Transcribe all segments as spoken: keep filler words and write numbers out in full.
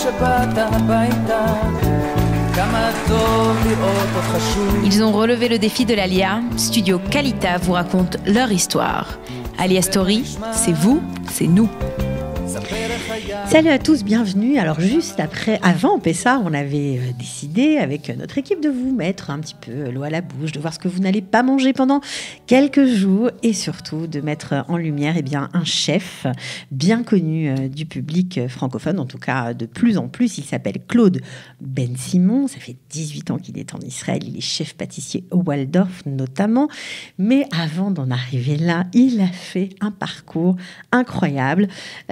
Ils ont relevé le défi de l'Alia. Studio Kalita vous raconte leur histoire. Alia Story, c'est vous, c'est nous. Salut à tous, bienvenue. Alors juste après, avant Pessah, on avait décidé avec notre équipe de vous mettre un petit peu l'eau à la bouche, de voir ce que vous n'allez pas manger pendant quelques jours et surtout de mettre en lumière eh bien, un chef bien connu du public francophone, en tout cas de plus en plus. Il s'appelle Claude Ben-Simon, ça fait dix-huit ans qu'il est en Israël, il est chef pâtissier au Waldorf notamment. Mais avant d'en arriver là, il a fait un parcours incroyable.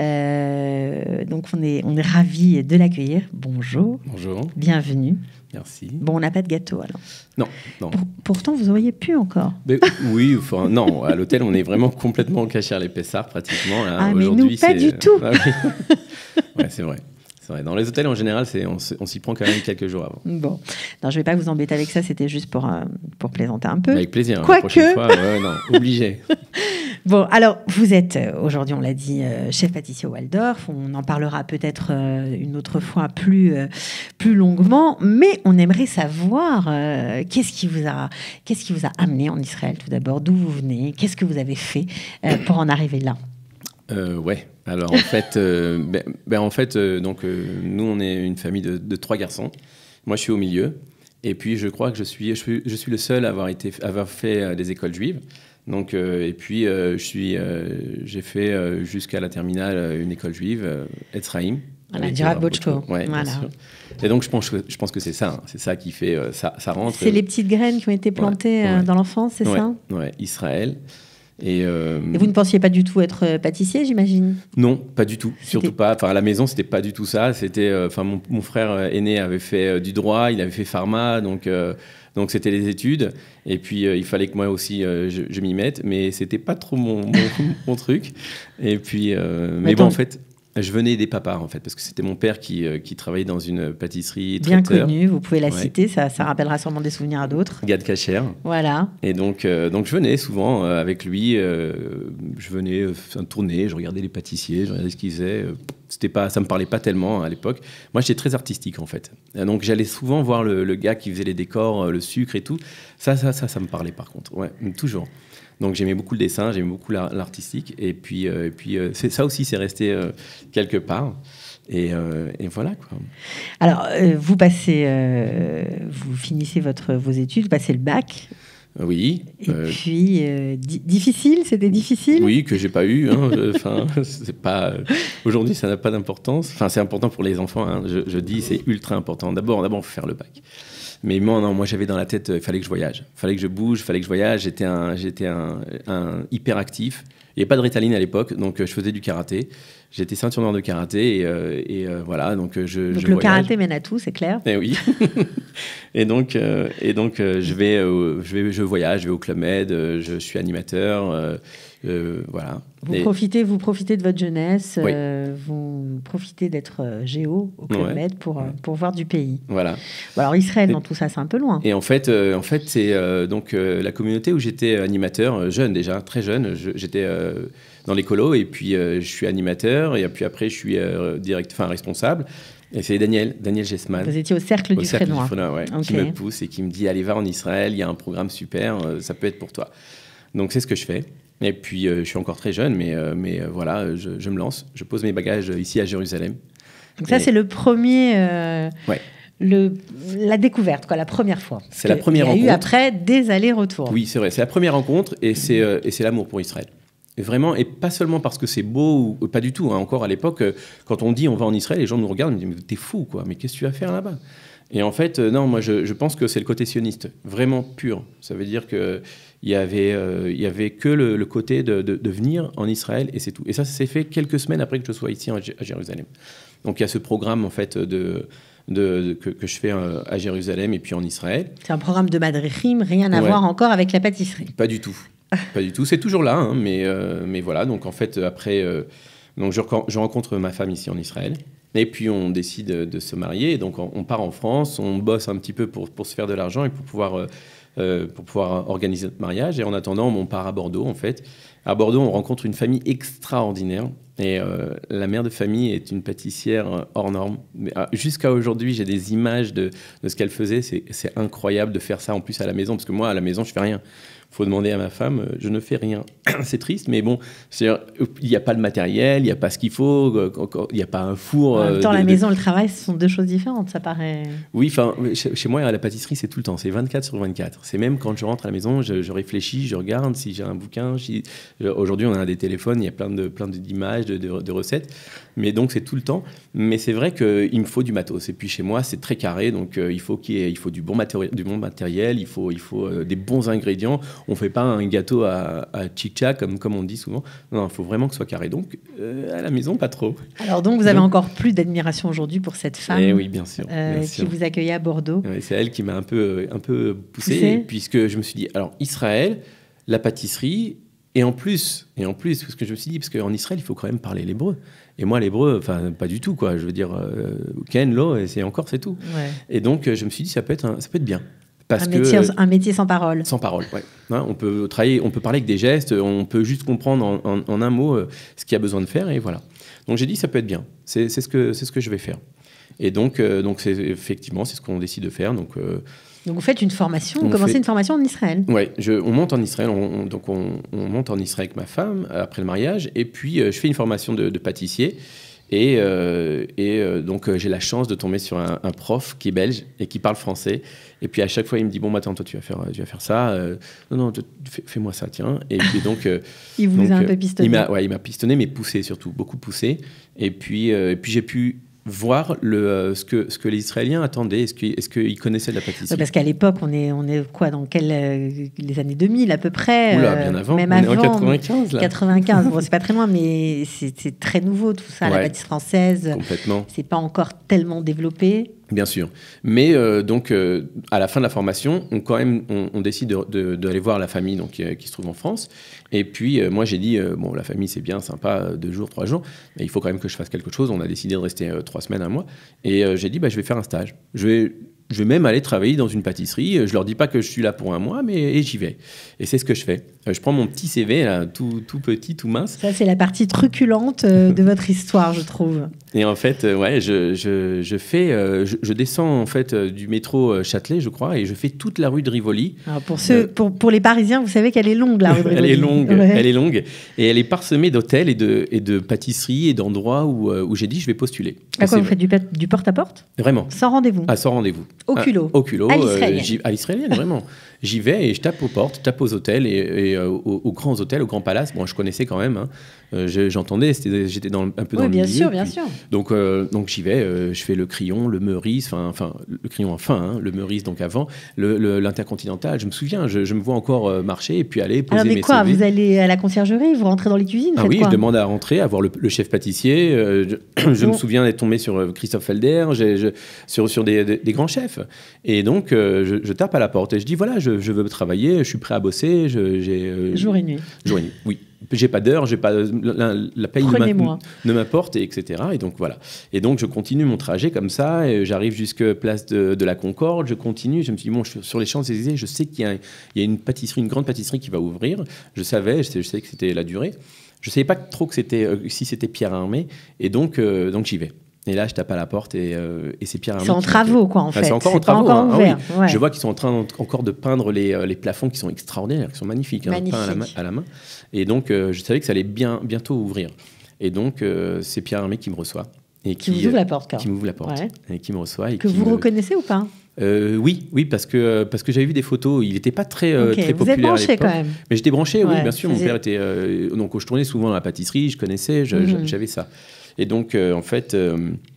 Euh, donc on est, on est ravis de l'accueillir. Bonjour. Bonjour. Bienvenue. Merci. Bon, on n'a pas de gâteau alors. Non, non. Pour, pourtant, vous auriez pu encore. Mais, oui, enfin, non. À l'hôtel, on est vraiment complètement caché à les Pessards pratiquement. Là. Ah, mais nous, pas du tout. Ah, oui. Ouais, c'est vrai. C'est vrai. Dans les hôtels, en général, c'est, on, on s'y prend quand même quelques jours avant. Bon, non, je ne vais pas vous embêter avec ça. C'était juste pour, euh, pour plaisanter un peu. Avec plaisir. Quoique. La prochaine fois, ouais, non, obligé. Bon, alors, vous êtes, euh, aujourd'hui, on l'a dit, euh, chef pâtissier au Waldorf. On en parlera peut-être euh, une autre fois plus, euh, plus longuement. Mais on aimerait savoir euh, qu'est-ce qui vous a, qu'est-ce qui vous a amené en Israël, tout d'abord. D'où vous venez? Qu'est-ce que vous avez fait euh, pour en arriver là? Euh, ouais. Alors en fait, euh, ben, ben, en fait, euh, donc euh, nous on est une famille de, de trois garçons. Moi je suis au milieu. Et puis je crois que je suis, je suis, je suis le seul à avoir été, à avoir fait euh, des écoles juives. Donc euh, et puis euh, je suis, euh, j'ai fait euh, jusqu'à la terminale euh, une école juive, euh, Etzraïm. Voilà, du Rav Bochko. Ouais, voilà. bien sûr. Et donc je pense, je pense que c'est ça, hein, c'est ça qui fait, euh, ça, ça rentre. C'est les petites graines qui ont été plantées ouais, euh, ouais. dans l'enfance, c'est ouais, ça? Ouais, Israël. Et, euh... Et vous ne pensiez pas du tout être pâtissier, j'imagine? Non, pas du tout. C'était... Surtout pas. Enfin, à la maison, c'était pas du tout ça. C'était, enfin, euh, mon, mon frère aîné avait fait euh, du droit, il avait fait pharma, donc euh, donc c'était les études. Et puis euh, il fallait que moi aussi euh, je, je m'y mette, mais c'était pas trop mon mon, mon truc. Et puis, euh, mais bon, en fait. Je venais des papas, en fait, parce que c'était mon père qui, euh, qui travaillait dans une pâtisserie bien traiteur. connue, vous pouvez la ouais. citer, ça, ça rappellera sûrement des souvenirs à d'autres. Gad Kacher. Voilà. Et donc, euh, donc je venais souvent euh, avec lui, euh, je venais euh, tourner, je regardais les pâtissiers, je regardais ce qu'ils faisaient. C'était pas, ça me parlait pas tellement à l'époque. Moi, j'étais très artistique, en fait. Donc, j'allais souvent voir le, le gars qui faisait les décors, le sucre et tout. Ça, ça, ça, ça me parlait, par contre. Ouais, toujours. Donc j'aimais beaucoup le dessin, j'aimais beaucoup l'art, l'artistique. Et puis, euh, et puis euh, c'est, ça aussi, c'est resté euh, quelque part. Et, euh, et voilà, quoi. Alors, euh, vous passez, euh, vous finissez votre, vos études, vous passez le bac. Oui. Et euh, puis, euh, di- difficile, c'était difficile? Oui, que j'ai pas eu. Hein, enfin, c'est pas. Aujourd'hui, ça n'a pas d'importance. Enfin, c'est important pour les enfants. Hein, je, je dis, c'est ultra important. D'abord, d'abord, faut faire le bac. Mais moi, non, moi, j'avais dans la tête, il fallait que je voyage. Il fallait que je bouge, il fallait que je voyage. J'étais un, j'étais un, un hyper actif. Il n'y avait pas de Ritaline à l'époque, donc je faisais du karaté. J'étais ceinture noire de karaté et, euh, et euh, voilà, donc je Donc je le voyage. karaté mène à tout, c'est clair. Eh oui. et donc, euh, et donc euh, je, vais, euh, je, vais, je voyage, je vais au Club Med, euh, je suis animateur, euh, euh, voilà. Vous, et... profitez, vous profitez de votre jeunesse, oui. euh, vous profitez d'être euh, géo au Club ouais. Med pour, ouais. pour voir du pays. Voilà. Bon, alors Israël, et... dans tout ça, c'est un peu loin. Et en fait, euh, en fait c'est euh, donc, euh, la communauté où j'étais animateur, euh, jeune déjà, très jeune, je, j'étais euh, dans l'écolo et puis euh, je suis animateur et puis après je suis euh, direct, enfin, responsable. Et c'est Daniel, Daniel Gessman. Vous étiez au Cercle au du Cercle Frénois. du Frénois, ouais, okay. qui me pousse et qui me dit allez, va en Israël, il y a un programme super, euh, ça peut être pour toi. Donc c'est ce que je fais. Et puis euh, je suis encore très jeune, mais, euh, mais euh, voilà, je, je me lance. Je pose mes bagages ici à Jérusalem. Donc ça, et... c'est le premier. Euh... Ouais. Le, la découverte, quoi, la première fois. C'est la première rencontre. Il y a eu après des allers-retours. Oui, c'est vrai. C'est la première rencontre et c'est, euh, et c'est l'amour pour Israël. Et vraiment, et pas seulement parce que c'est beau, ou pas du tout. Hein. Encore à l'époque, euh, quand on dit on va en Israël, les gens nous regardent et me disent mais t'es fou, quoi. Mais qu'est-ce que tu vas faire là-bas? Et en fait, euh, non, moi je, je pense que c'est le côté sioniste, vraiment pur. Ça veut dire que il y avait, euh, il y avait que le, le côté de, de, de venir en Israël et c'est tout. Et ça, ça s'est fait quelques semaines après que je sois ici à Jérusalem. Donc il y a ce programme en fait de De, de, que, que je fais euh, à Jérusalem et puis en Israël. C'est un programme de madrichim, rien à ouais. voir encore avec la pâtisserie. Pas du tout, pas du tout. C'est toujours là, hein, mais, euh, mais voilà. Donc en fait, après, euh, donc je, je rencontre ma femme ici en Israël. Et puis on décide de se marier. Donc on, on part en France, on bosse un petit peu pour, pour se faire de l'argent et pour pouvoir, euh, euh, pour pouvoir organiser notre mariage. Et en attendant, on part à Bordeaux, en fait. À Bordeaux, on rencontre une famille extraordinaire. Et euh, la mère de famille est une pâtissière hors norme. Euh, jusqu'à aujourd'hui, j'ai des images de, de ce qu'elle faisait. C'est, c'est incroyable de faire ça en plus à la maison, parce que moi, à la maison, je fais rien. Il faut demander à ma femme, je ne fais rien. C'est triste, mais bon, il n'y a pas le matériel, il n'y a pas ce qu'il faut, il n'y a pas un four. En même temps, de, la de... maison et le travail, ce sont deux choses différentes, ça paraît... Oui, enfin, chez, chez moi, à la pâtisserie, c'est tout le temps, c'est vingt-quatre sur vingt-quatre. C'est même quand je rentre à la maison, je, je réfléchis, je regarde si j'ai un bouquin. Si... Aujourd'hui, on a des téléphones, il y a plein, de, plein d'images, de, de, de recettes, mais donc c'est tout le temps. Mais c'est vrai qu'il me faut du matos. Et puis chez moi, c'est très carré, donc euh, il, faut qu'il y ait, il faut du bon, matéri- du bon matériel, il faut, il faut euh, des bons ingrédients. On ne fait pas un gâteau à, à chicha, comme, comme on dit souvent. Non, il faut vraiment que ce soit carré. Donc, euh, à la maison, pas trop. Alors donc, vous avez donc... encore plus d'admiration aujourd'hui pour cette femme eh oui, bien sûr, euh, bien qui sûr. vous accueillait à Bordeaux. Ouais, c'est elle qui m'a un peu, un peu poussé, poussé, puisque je me suis dit, alors, Israël, la pâtisserie, et en plus, et en plus, parce que je me suis dit, parce qu'en Israël, il faut quand même parler l'hébreu. Et moi, l'hébreu, enfin, pas du tout, quoi. Je veux dire, euh, Ken, Lo, et c'est encore, c'est tout. Ouais. Et donc, je me suis dit, ça peut être, un, ça peut être bien. Parce un, que, métier, un métier sans parole. Sans parole, ouais. Hein, on peut travailler, on peut parler avec des gestes, on peut juste comprendre en, en, en un mot euh, ce qu'il y a besoin de faire, et voilà. Donc j'ai dit, ça peut être bien. C'est, c'est, ce, que, c'est ce que je vais faire. Et donc, euh, donc c'est, effectivement, c'est ce qu'on décide de faire. Donc, euh, donc vous faites une formation, vous commencez fait... une formation en Israël. Oui, on monte en Israël, on, on, donc on, on monte en Israël avec ma femme après le mariage, et puis euh, je fais une formation de, de pâtissier. Et, euh, et euh, donc, euh, j'ai la chance de tomber sur un, un prof qui est belge et qui parle français. Et puis, à chaque fois, il me dit, bon, attends, toi, tu vas faire, tu vas faire ça. Euh, non, non, fais, fais-moi ça, tiens. Et puis, donc... Euh, il vous donc, a un peu pistonné. Il m'a, ouais, il m'a pistonné, mais poussé surtout, beaucoup poussé. Et puis, euh, et puis j'ai pu... voir le, euh, ce, que, ce que les Israéliens attendaient. Est-ce qu'ils, est-ce qu'ils connaissaient de la pâtisserie? Ouais, parce qu'à l'époque, on est, on est quoi, dans quel, euh, les années deux mille à peu près. Oula, bien avant. Même on avant, est en quatre-vingt-quinze, là. quatre-vingt-quinze, bon, c'est pas très loin, mais c'est, c'est très nouveau tout ça, ouais, la pâtisserie française. Complètement. C'est pas encore tellement développé. Bien sûr. Mais euh, donc, euh, à la fin de la formation, on, quand même, on, on décide de, de, d'aller voir la famille donc, euh, qui se trouve en France. Et puis, euh, moi, j'ai dit, euh, bon, la famille, c'est bien, sympa, deux jours, trois jours, mais il faut quand même que je fasse quelque chose. On a décidé de rester euh, trois semaines, un mois. Et euh, j'ai dit, bah, je vais faire un stage. Je vais... Je vais même aller travailler dans une pâtisserie. Je leur dis pas que je suis là pour un mois, mais et j'y vais. Et c'est ce que je fais. Je prends mon petit C V, là, tout, tout petit, tout mince. Ça, c'est la partie truculente de votre histoire, je trouve. Et en fait, ouais, je, je, je fais, je, je descends en fait du métro Châtelet, je crois, et je fais toute la rue de Rivoli. Alors pour ceux, euh, pour, pour les Parisiens, vous savez qu'elle est longue, la rue de Rivoli. Elle est longue, ouais. elle est longue, et elle est parsemée d'hôtels et de, et de pâtisseries et d'endroits où, où j'ai dit je vais postuler. À quoi vous faites du, du porte-à-porte? Vraiment. Sans rendez-vous? Ah, sans rendez-vous. Au culot. Ah, au culot. À l'israélienne. Euh, à l'israélienne, vraiment. J'y vais et je tape aux portes, je tape aux hôtels et, et euh, aux, aux grands hôtels, aux grands palaces. Bon, je connaissais quand même. Hein. Euh, je, j'entendais, c'était, j'étais dans, un peu dans oui, le bien milieu. Sûr, bien puis, sûr. Donc, euh, donc j'y vais. Euh, je fais le Crillon, le Meurice, enfin, le Crillon enfin, hein, le Meurice donc avant, le, le, l'Intercontinental. Je me souviens, je, je me vois encore euh, marcher et puis aller poser Alors, mais mes quoi, C V. Vous allez à la conciergerie, vous rentrez dans les cuisines? Ah oui, quoi je demande à rentrer, à voir le, le chef pâtissier. Euh, je je bon. me souviens d'être tombé sur Christophe Felder, j'ai, je, sur, sur des, des, des grands chefs. Et donc, euh, je, je tape à la porte et je dis voilà, je, je veux travailler, je suis prêt à bosser. Je, j'ai, euh, jour et nuit. Jour et nuit, oui. J'ai pas d'heure, j'ai pas la, la paye ne m'apporte, et etc. Et donc voilà. Et donc je continue mon trajet comme ça. Et j'arrive jusqu'à place de, de la Concorde. Je continue. Je me suis dit bon, je suis sur les Champs-Élysées. Je sais qu'il y a, il y a une pâtisserie, une grande pâtisserie qui va ouvrir. Je savais, je, sais, je savais que c'était la durée. Je savais pas trop que c'était euh, si c'était Pierre Hermé. Et donc euh, donc j'y vais. Et là, je tape à la porte et, euh, et c'est Pierre Hermé. C'est en travaux, quoi, en fait. Ah, c'est encore c'est en travaux. Pas encore hein. ouvert. Ah, oui. Ouais. Je vois qu'ils sont en train encore de peindre les, les plafonds qui sont extraordinaires, qui sont magnifiques, hein, Magnifique. peints à la, main, à la main. Et donc, euh, je savais que ça allait bien, bientôt ouvrir. Et donc, euh, c'est Pierre Hermé qui me reçoit. Et qui, qui vous ouvre la porte, Qui m'ouvre la porte. Ouais. Et qui me reçoit. Et que qui vous me... reconnaissez ou pas? Euh, oui, oui, parce que parce que j'avais vu des photos. Il n'était pas très euh, okay. très Vous populaire êtes branché à l'époque. Quand même. Mais j'étais branché, ouais, oui, bien sûr. Mon père était euh, donc je tournais souvent à la pâtisserie. Je connaissais, je, mm-hmm. j'avais ça. Et donc euh, en fait, euh,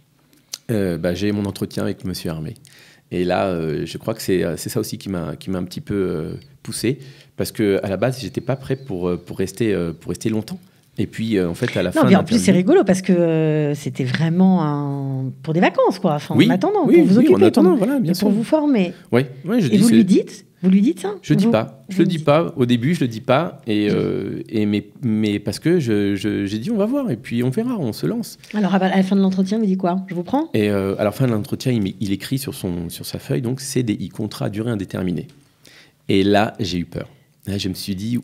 euh, bah, j'ai mon entretien avec Monsieur Hermé. Et là, euh, je crois que c'est c'est ça aussi qui m'a qui m'a un petit peu euh, poussé, parce que à la base, j'étais pas prêt pour pour rester euh, pour rester longtemps. Et puis, euh, en fait, à la non, fin... mais en plus, c'est rigolo parce que euh, c'était vraiment un... pour des vacances, quoi. Enfin, oui, en attendant, oui, pour vous oui, occuper. en attendant, pour, voilà, bien et sûr. pour vous former. Oui, oui, je et dis... vous c'est... lui dites Vous lui dites ça? Je ne dis vous, pas. Je le dis pas. Au début, je le dis pas. Et, euh, et mais, mais parce que je, je, j'ai dit, on va voir. Et puis, on verra, on se lance. Alors, à la fin de l'entretien, il me dit quoi? Je vous prends? Et euh, à la fin de l'entretien, il, il écrit sur, son, sur sa feuille, donc, C D I, contrat à durée indéterminée. Et là, j'ai eu peur. Là, je me suis dit, oula,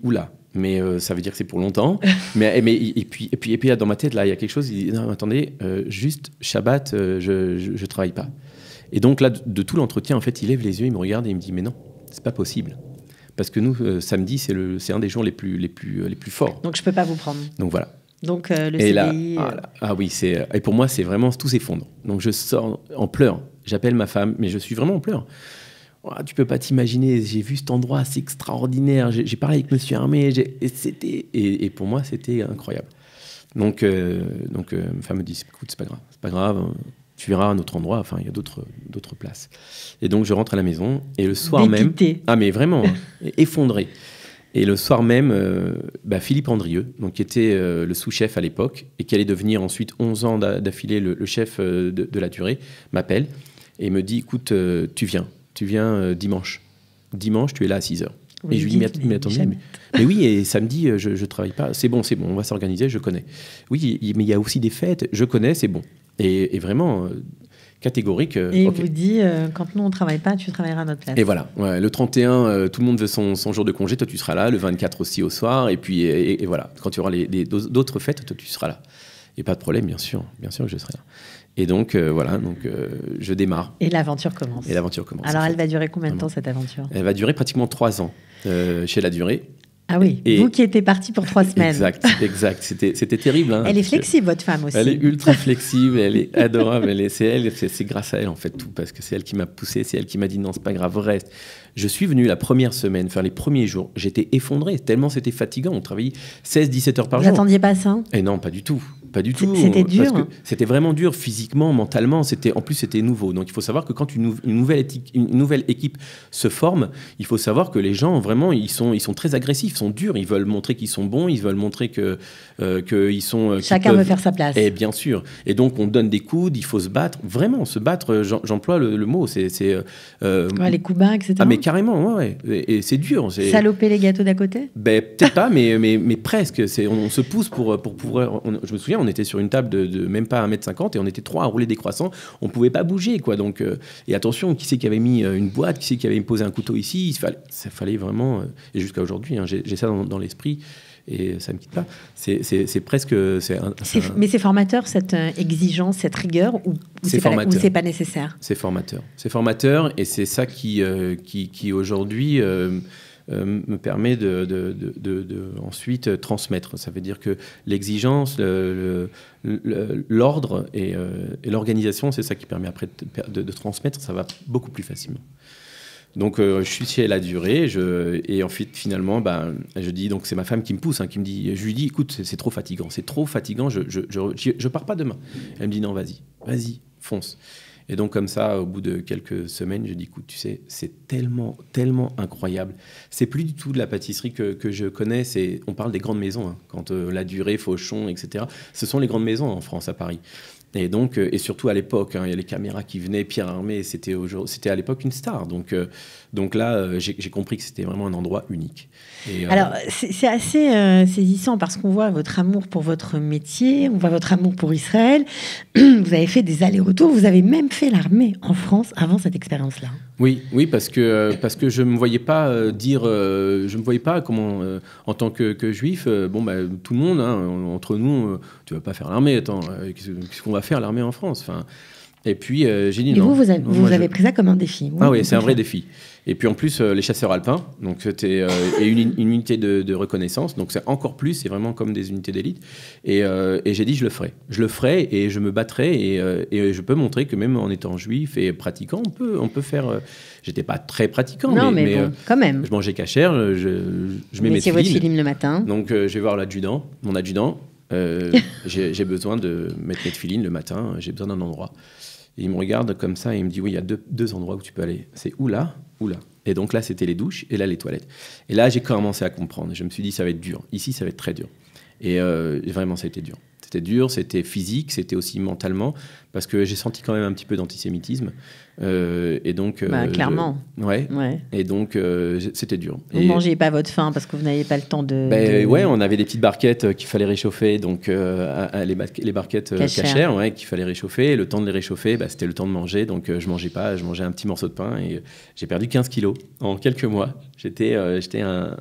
mais euh, ça veut dire que c'est pour longtemps. mais, mais, et, puis, et, puis, et puis, dans ma tête, là, il y a quelque chose, il dit, non, attendez, euh, juste Shabbat, euh, je ne travaille pas. Et donc là, de, de tout l'entretien, en fait, il lève les yeux, il me regarde et il me dit, mais non, c'est pas possible. Parce que nous, euh, samedi, c'est, le, c'est un des jours les plus, les, plus, les plus forts. Donc je ne peux pas vous prendre. Donc voilà. Donc euh, le et C D I... Là, euh... ah, là, ah oui, c'est, et pour moi, c'est vraiment, tout s'effondre. Donc je sors en pleurs. J'appelle ma femme, mais je suis vraiment en pleurs. Oh, tu peux pas t'imaginer, j'ai vu cet endroit, c'est extraordinaire. J'ai, j'ai parlé avec Monsieur Armé, j'ai, et, c'était, et, et pour moi, c'était incroyable. Donc, euh, donc euh, ma femme me dit, écoute, c'est pas grave, c'est pas grave, tu verras un autre endroit, enfin, il y a d'autres, d'autres places. Et donc, je rentre à la maison, et le soir Déquité. même... Ah, mais vraiment, effondré. Et le soir même, euh, bah, Philippe Andrieux, donc, qui était euh, le sous-chef à l'époque, et qui allait devenir ensuite onze ans d'affilée le, le chef euh, de, de la durée, m'appelle, et me dit, écoute, euh, tu viens, tu viens euh, dimanche. Dimanche, tu es là à six heures. Oui, et je lui dis, mais, mais attendez, mais, mais oui, et samedi, je ne travaille pas. C'est bon, c'est bon, on va s'organiser, je connais. Oui, mais il y a aussi des fêtes, je connais, c'est bon. Et, et vraiment, euh, catégorique. Euh, et il okay. vous dit, euh, quand nous, on ne travaille pas, tu travailleras à notre place. Et voilà, ouais, le trente et un, euh, tout le monde veut son, son jour de congé, toi, tu seras là. Le vingt-quatre aussi au soir. Et puis, et, et, et voilà, quand il y aura les, les, d'autres fêtes, toi, tu seras là. Et pas de problème, bien sûr, bien sûr que je serai là. Et donc, euh, voilà, donc, euh, je démarre. Et l'aventure commence. Et l'aventure commence. Alors, elle va durer combien de temps, cette aventure ? Elle va durer pratiquement trois ans euh, chez La Durée. Ah oui, et vous qui étiez parti pour trois semaines. Exact, exact. C'était, c'était terrible. Hein, elle est flexible, votre femme aussi. Elle est ultra flexible, elle est adorable. Elle est, c'est, elle, c'est, c'est grâce à elle, en fait, tout. Parce que c'est elle qui m'a poussé, c'est elle qui m'a dit non, c'est pas grave, reste. Je suis venu la première semaine, faire les premiers jours. J'étais effondré, tellement c'était fatigant. On travaillait seize à dix-sept heures par vous jour. Vous n'attendiez pas ça ? Et non, pas du tout. Pas du tout. C'était dur. Parce que c'était vraiment dur physiquement, mentalement. C'était, en plus, c'était nouveau. Donc, il faut savoir que quand une, une, nouvelle, éthique, une nouvelle équipe se forme, il faut savoir que les gens, vraiment, ils sont, ils sont très agressifs, ils sont durs. Ils veulent montrer qu'ils sont bons, ils veulent montrer que, euh, qu'ils sont... Euh, Chacun peuvent... veut faire sa place. Et bien sûr. Et donc, on donne des coudes, il faut se battre. Vraiment, se battre, j'emploie le, le mot. C'est, c'est, euh, ouais, les coups bas, et cetera. Ah, mais carrément, ouais. Et, et c'est dur. C'est... Saloper les gâteaux d'à côté ? Ben, peut-être pas, mais, mais, mais presque. C'est, on, on se pousse pour, pour pouvoir... On, je me souviens, on était sur une table de, de même pas un mètre cinquante et on était trois à rouler des croissants. On ne pouvait pas bouger, quoi. Donc, euh, et attention, qui c'est qui avait mis une boîte ? Qui c'est qui avait posé un couteau ici ? Il fallait, ça fallait vraiment... Et jusqu'à aujourd'hui, hein, j'ai, j'ai ça dans, dans l'esprit. Et ça ne me quitte pas. C'est, c'est, c'est presque... C'est un, c'est c'est, un... Mais c'est formateur, cette exigence, cette rigueur, ou, ou, c'est, c'est, pas, ou c'est pas nécessaire ? C'est formateur. C'est formateur et c'est ça qui, euh, qui, qui aujourd'hui euh, euh, me permet de, de, de, de, de ensuite transmettre. Ça veut dire que l'exigence, le, le, l'ordre et, euh, et l'organisation, c'est ça qui permet après de, de, de transmettre. Ça va beaucoup plus facilement. Donc, euh, je suis chez La Durée je, et ensuite, finalement, ben, je dis, donc c'est ma femme qui me pousse, hein, qui me dit, je lui dis, écoute, c'est, c'est trop fatigant, c'est trop fatigant, je je, je, je, je pars pas demain. Elle me dit, non, vas-y, vas-y, fonce. Et donc, comme ça, au bout de quelques semaines, je dis, écoute, tu sais, c'est tellement, tellement incroyable. C'est plus du tout de la pâtisserie que, que je connais, c'est, on parle des grandes maisons, hein, quand euh, La Durée, Fauchon, et cetera. Ce sont les grandes maisons en France, à Paris. Et donc, et surtout à l'époque, hein, il y a les caméras qui venaient, Pierre Armé, c'était, c'était à l'époque une star. Donc, euh, donc là, euh, j'ai, j'ai compris que c'était vraiment un endroit unique. Et, euh, Alors, c'est, c'est assez euh, saisissant parce qu'on voit votre amour pour votre métier, on voit votre amour pour Israël. Vous avez fait des allers-retours, vous avez même fait l'armée en France avant cette expérience-là. Oui, oui, parce que parce que je me voyais pas euh, dire, euh, je me voyais pas comment, euh, en tant que, que juif, euh, bon bah tout le monde, hein, entre nous, euh, tu vas pas faire l'armée, attends, euh, qu'est-ce, qu'est-ce qu'on va faire l'armée en France, enfin. Et puis euh, j'ai dit et non. vous, vous avez, non, vous moi, avez je... pris ça comme un défi. Oui, ah oui, c'est un vrai défi. Et puis en plus, euh, les chasseurs alpins, donc c'était euh, et une, une unité de, de reconnaissance, donc c'est encore plus, c'est vraiment comme des unités d'élite. Et, euh, et j'ai dit, je le ferai. Je le ferai et je me battrai et, euh, et je peux montrer que même en étant juif et pratiquant, on peut, on peut faire. Euh, j'étais pas très pratiquant, non, mais, mais, mais bon, euh, quand même. Je mangeais cachère, je, je mets mes filines. votre film le matin. Donc euh, je vais voir l'adjudant, mon adjudant. Euh, j'ai, j'ai besoin de mettre mes filines le matin. J'ai besoin d'un endroit. Et il me regarde comme ça et il me dit, oui, il y a deux, deux endroits où tu peux aller. C'est où là, où là. Et donc là, c'était les douches et là, les toilettes. Et là, j'ai commencé à comprendre. Je me suis dit, ça va être dur. Ici, ça va être très dur. Et euh, vraiment, ça a été dur. C'était dur, c'était physique, c'était aussi mentalement, parce que j'ai senti quand même un petit peu d'antisémitisme. Euh, et donc, bah, euh, clairement. Je, ouais, ouais. Et donc, euh, c'était dur. Vous ne mangez pas votre faim parce que vous n'aviez pas le temps de... Ben, de... Ouais, on avait des petites barquettes qu'il fallait réchauffer, donc euh, les, ba- les barquettes cachères, cachères, ouais, qu'il fallait réchauffer. Et le temps de les réchauffer, bah, c'était le temps de manger, donc euh, je ne mangeais pas, je mangeais un petit morceau de pain et j'ai perdu quinze kilos en quelques mois. J'étais, euh, j'étais un...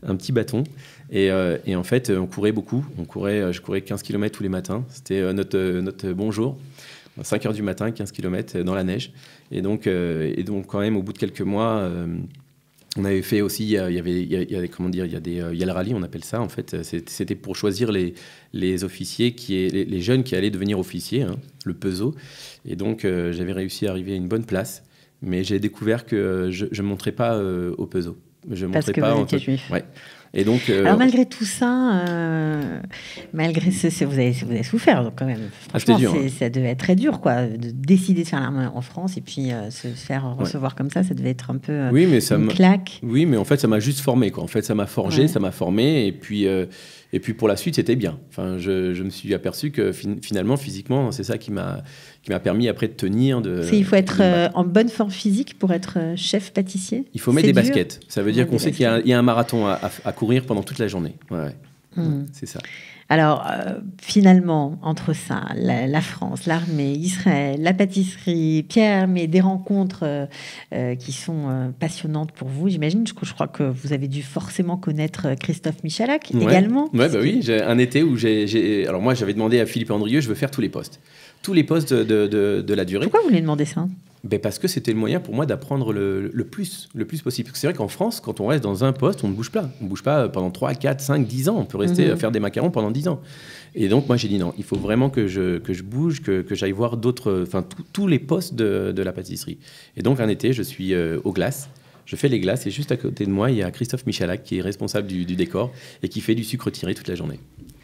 un petit bâton. Et, euh, et en fait, on courait beaucoup. On courait, je courais quinze kilomètres tous les matins. C'était euh, notre, notre bonjour. cinq heures du matin, quinze kilomètres dans la neige. Et donc, euh, et donc quand même, au bout de quelques mois, euh, on avait fait aussi, il y avait, il y a, il y a, comment dire, il y a des, il y a le rallye, on appelle ça, en fait. C'était pour choisir les, les officiers, qui est, les, les jeunes qui allaient devenir officiers, hein, le P E S O. Et donc, euh, j'avais réussi à arriver à une bonne place. Mais j'ai découvert que je ne montrais pas euh, au P E S O. Je Parce que pas vous étiez juif. Ouais. Et donc, euh, alors malgré tout ça, euh, malgré ce, ce, vous, avez, vous avez souffert quand même. Franchement, ah, dur, hein. Ça devait être très dur, quoi, de décider de faire l'armée en France et puis euh, se faire recevoir ouais. comme ça. Ça devait être un peu euh, oui, mais ça une claque. Oui, mais en fait, ça m'a juste formé, quoi. En fait, ça m'a forgé, ouais. ça m'a formé, et puis. Euh, Et puis pour la suite, c'était bien. Enfin, je, je me suis aperçu que fin, finalement, physiquement, c'est ça qui m'a qui m'a permis après de tenir. De, il faut être euh, en bonne forme physique pour être chef pâtissier. Il faut mettre des dur. baskets. Ça veut dire qu'on sait qu'il y, y a un marathon à, à, à courir pendant toute la journée. Ouais, ouais. Mmh. Ouais, c'est ça. Alors, euh, finalement, entre ça, la, la France, l'armée, Israël, la pâtisserie, Pierre, mais des rencontres euh, euh, qui sont euh, passionnantes pour vous, j'imagine. Je, je crois que vous avez dû forcément connaître Christophe Michalak ouais. également. Ouais, bah oui, j'ai un été où j'ai... Alors moi, j'avais demandé à Philippe Andrieux, je veux faire tous les postes. Tous les postes de, de, de, de la durée. Pourquoi vous lui demandez ça ? Ben parce que c'était le moyen pour moi d'apprendre le, le, plus, le plus possible. Parce que c'est vrai qu'en France, quand on reste dans un poste, on ne bouge pas. On ne bouge pas pendant trois, quatre, cinq, dix ans. On peut rester mmh. faire des macarons pendant dix ans. Et donc, moi, j'ai dit non, il faut vraiment que je, que je bouge, que, que j'aille voir d'autres, enfin, tous les postes de, de la pâtisserie. Et donc, un été, je suis euh, aux glaces. Je fais les glaces et juste à côté de moi, il y a Christophe Michalak qui est responsable du, du décor et qui fait du sucre tiré toute la journée.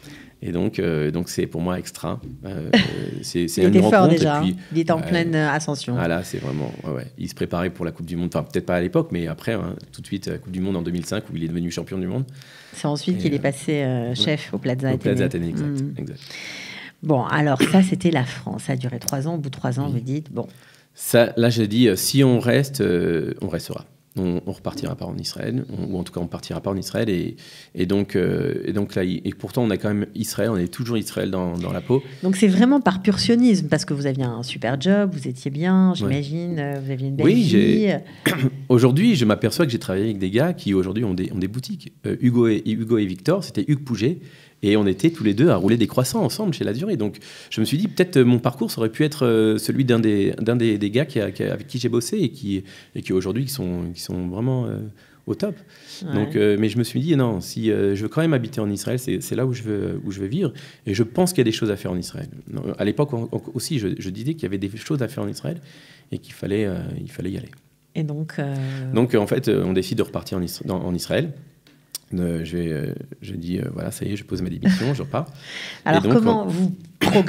Et donc, euh, donc c'est pour moi extra. Euh, c'est, c'est il une était fort rencontre. déjà. Et puis, il était en euh, pleine ascension. Ah là, c'est vraiment. Ouais, ouais. Il se préparait pour la Coupe du Monde. Enfin, peut-être pas à l'époque, mais après, hein, tout de suite, la Coupe du Monde en deux mille cinq, où il est devenu champion du monde. C'est ensuite et qu'il euh, est passé euh, chef ouais. au Plaza Athénée. Au Plaza Athénée, exact, mmh. exact. Bon, alors ça, c'était la France. Ça a duré trois ans. Au bout de trois ans, oui. vous dites bon. Ça, là, j'ai dit, euh, si on reste, euh, on restera. On, on repartira pas en Israël, on, ou en tout cas on partira pas en Israël, et, et, donc, euh, et donc là, et pourtant on a quand même Israël, on est toujours Israël dans, dans la peau. Donc c'est vraiment par pur sionisme, parce que vous aviez un super job, vous étiez bien, j'imagine, ouais. vous aviez une belle oui, vie. J'ai... Aujourd'hui, je m'aperçois que j'ai travaillé avec des gars qui aujourd'hui ont des, ont des boutiques. Euh, Hugo, et, Hugo et Victor, c'était Hugues Pouget. Et on était tous les deux à rouler des croissants ensemble chez La Durée. Donc, je me suis dit, peut-être mon parcours aurait pu être celui d'un des, d'un des, des gars qui a, qui a, avec qui j'ai bossé et qui, et qui aujourd'hui qui sont, qui sont vraiment euh, au top. Ouais. Donc, euh, mais je me suis dit, non, si euh, je veux quand même habiter en Israël, c'est, c'est là où je, veux, où je veux vivre. Et je pense qu'il y a des choses à faire en Israël. À l'époque aussi, je, je disais qu'il y avait des choses à faire en Israël et qu'il fallait, euh, il fallait y aller. Et donc, euh... donc en fait, on décide de repartir en, Isra- dans, en Israël. Euh, je, vais, euh, je dis, euh, voilà, ça y est, je pose ma démission, je repars. Alors, donc, comment on... vous programmez ?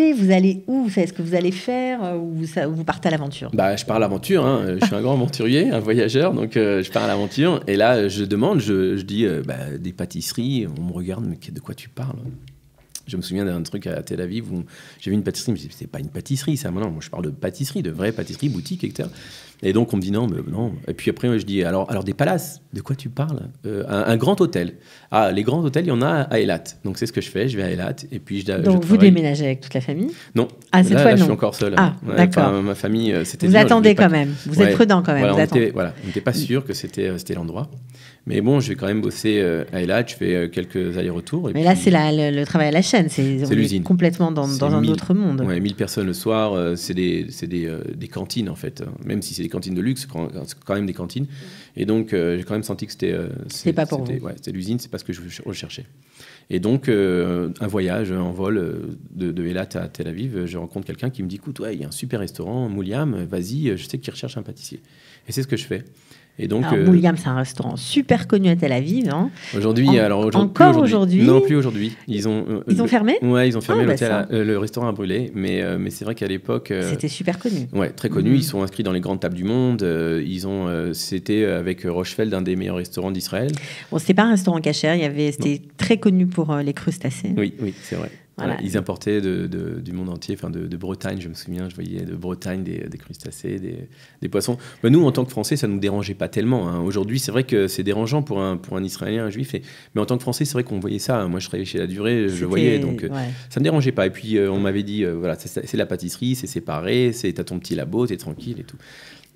Vous allez où ? Vous savez ce que vous allez faire ? Ou vous, ça, vous partez à l'aventure ? Bah, je pars à l'aventure. Hein. Je suis un grand aventurier, un voyageur, donc euh, je pars à l'aventure. Et là, je demande, je, je dis, euh, bah, des pâtisseries. On me regarde, mais de quoi tu parles ? Je me souviens d'un truc à Tel Aviv où j'ai vu une pâtisserie, mais je me dis, c'est pas une pâtisserie, ça. Non, moi, je parle de pâtisserie, de vraie pâtisserie, boutique, et cetera. Et donc, on me dit non, mais non. Et puis après, je dis, alors, alors des palaces, de quoi tu parles ? euh, un, un grand hôtel. Ah, les grands hôtels, il y en a à Eilat. Donc, c'est ce que je fais, je vais à Eilat. Et puis, je, donc, je vous déménagez avec toute la famille ? Non. Ah, cette là, fois, là, non. je suis encore seul. Ah, ouais, d'accord. Enfin, ma famille, c'était Vous dur, attendez quand pas... même. Vous ouais, êtes prudent quand même. Voilà, vous on était, voilà, on n'était pas sûr que c'était, c'était l'endroit. Mais bon, je vais quand même bosser euh, à Eilat. Je fais euh, quelques allers-retours. Et Mais puis... là, c'est la, le, le travail à la chaîne. C'est, c'est l'usine. Complètement dans, dans un mille, autre monde. Ouais, mille personnes le soir. Euh, c'est des, c'est des, euh, des cantines, en fait. Même si c'est des cantines de luxe, c'est quand même des cantines. Et donc, euh, j'ai quand même senti que c'était... Euh, c'est pas pour c'était, vous. Ouais, c'était l'usine, c'est pas ce que je recherchais. Et donc, euh, un voyage en vol de, de Eilat à Tel Aviv, je rencontre quelqu'un qui me dit, écoute, ouais, il y a un super restaurant, Mouliam, vas-y, je sais qu'il recherche un pâtissier. Et c'est ce que je fais. Et donc, alors, euh, Mouliam, c'est un restaurant super connu à Tel Aviv. Hein. Aujourd'hui, en, alors aujourd'hui, encore aujourd'hui, Non, plus aujourd'hui. Ils ont. Euh, ils ont le, fermé. Ouais, ils ont fermé ah, l'hôtel. bah à, euh, le restaurant a brûlé, mais euh, mais c'est vrai qu'à l'époque. Euh, c'était super connu. Ouais, très connu. Mm-hmm. Ils sont inscrits dans les grandes tables du monde. Euh, ils ont. Euh, c'était avec Rochefeld, un des meilleurs restaurants d'Israël. Bon, c'était pas un restaurant cachère. Il y avait. C'était non. très connu pour euh, les crustacés. Oui, oui, c'est vrai. Voilà. Voilà, ils importaient de, de, du monde entier, enfin de, de Bretagne, je me souviens, je voyais de Bretagne des, des crustacés, des, des poissons. Ben nous, en tant que Français, ça ne nous dérangeait pas tellement. Hein. Aujourd'hui, c'est vrai que c'est dérangeant pour un, pour un Israélien, un Juif, et, mais en tant que Français, c'est vrai qu'on voyait ça. Moi, je travaillais chez La Durée, je le voyais, donc ouais. ça ne me dérangeait pas. Et puis, euh, on m'avait dit, euh, voilà, c'est, c'est la pâtisserie, c'est séparé, c'est, t'as ton petit labo, t'es tranquille et tout.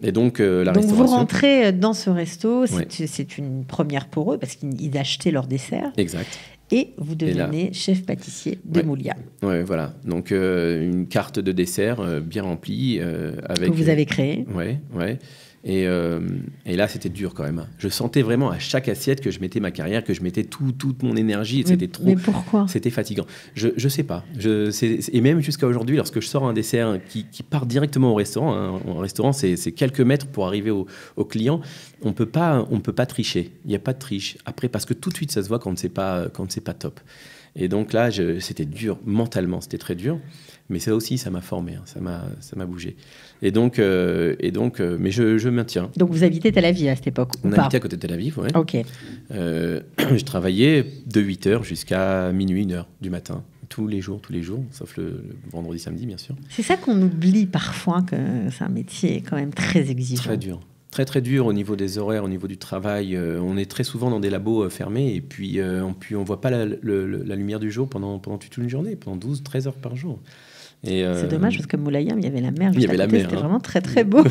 Et donc, euh, la donc restauration... vous rentrez dans ce resto, c'est, Ouais. c'est une première pour eux, parce qu'ils achetaient leur dessert. Exact. Et vous devenez Et là... chef pâtissier de ouais. Moulia. Ouais, voilà. Donc, euh, une carte de dessert euh, bien remplie. Euh, avec, que vous avez créée. Euh, ouais, ouais. Et, euh, et là, c'était dur quand même. Je sentais vraiment à chaque assiette que je mettais ma carrière, que je mettais tout, toute mon énergie. Et Mais, c'était trop. mais pourquoi ? C'était fatigant. Je ne sais pas. Je, c'est, et même jusqu'à aujourd'hui, lorsque je sors un dessert qui, qui part directement au restaurant, hein, au restaurant, c'est, c'est quelques mètres pour arriver au, au client, on ne peut pas tricher. Il n'y a pas de triche. Après, parce que tout de suite, ça se voit quand c'est pas, quand c'est pas top. Et donc là, je, c'était dur mentalement, c'était très dur. Mais ça aussi, ça m'a formé, hein, ça m'a, ça m'a bougé. Et donc, euh, et donc euh, mais je, je maintiens. Donc vous habitez Tel Aviv à cette époque ou On pas ? habitait à côté de Tel Aviv, ouais. Ok. Euh, je travaillais de huit heures jusqu'à minuit, une heure du matin. Tous les jours, tous les jours, sauf le, le vendredi, samedi, bien sûr. C'est ça qu'on oublie parfois, que c'est un métier quand même très exigeant. Très dur. Très, très dur au niveau des horaires, au niveau du travail. Euh, on est très souvent dans des labos euh, fermés et puis euh, on ne voit pas la, le, la lumière du jour pendant, pendant toute une journée, pendant douze, treize heures par jour. Et euh, c'est dommage parce que Moulaïam, il y avait la mer. Il y avait la mer. C'était hein. vraiment très très beau.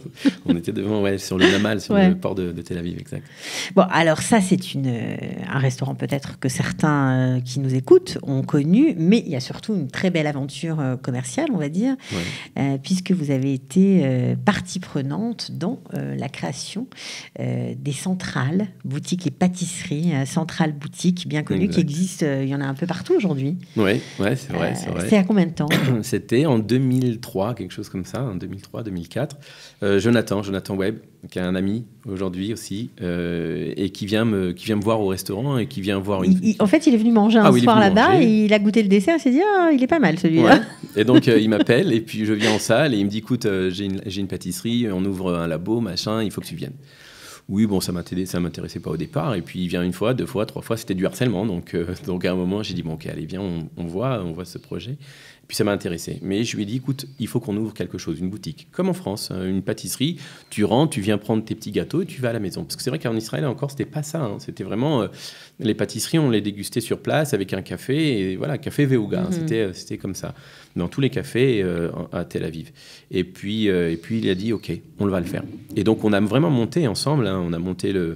On était devant, ouais, sur le Namal, sur ouais. le port de, de Tel Aviv, exact. Bon, alors ça, c'est une, euh, un restaurant peut-être que certains euh, qui nous écoutent ont connu, mais il y a surtout une très belle aventure euh, commerciale, on va dire, ouais. euh, puisque vous avez été euh, partie prenante dans euh, la création euh, des centrales, boutiques et pâtisseries, euh, centrales boutiques bien connues, exact. Qui existent, euh, il y en a un peu partout aujourd'hui. Oui, ouais, c'est vrai, euh, c'est vrai. C'est à combien de temps ? C'était en deux mille trois, quelque chose comme ça, en deux mille trois deux mille quatre. Euh, Jonathan, Jonathan Webb, qui est un ami aujourd'hui aussi, euh, et qui vient, me, qui vient me voir au restaurant et qui vient voir une... Il, il, en fait, il est venu manger un ah, oui, soir là-bas manger. Et il a goûté le dessert et s'est dit « Ah, il est pas mal celui-là ouais. ». Et donc, euh, il m'appelle et puis je viens en salle et il me dit « Écoute, euh, j'ai, une, j'ai une pâtisserie, on ouvre un labo, machin, il faut que tu viennes ». Oui, bon, ça ne m'intéressait pas au départ. Et puis, il vient une fois, deux fois, trois fois. C'était du harcèlement. Donc, euh, donc à un moment, j'ai dit, bon, OK, allez, viens, on, on, voit, on voit ce projet. Et puis, ça m'a intéressé. Mais je lui ai dit, écoute, il faut qu'on ouvre quelque chose, une boutique. Comme en France, une pâtisserie. Tu rentres, tu viens prendre tes petits gâteaux et tu vas à la maison. Parce que c'est vrai qu'en Israël, encore, ce n'était pas ça. Hein. C'était vraiment... Euh, les pâtisseries, on les dégustait sur place avec un café. Et voilà, café Veuga. Mm-hmm. Hein, c'était, c'était comme ça. Dans tous les cafés euh, à Tel Aviv. Et puis, euh, et puis, il a dit, OK, on va le faire. Et donc, on a vraiment monté ensemble. Hein, on a monté le...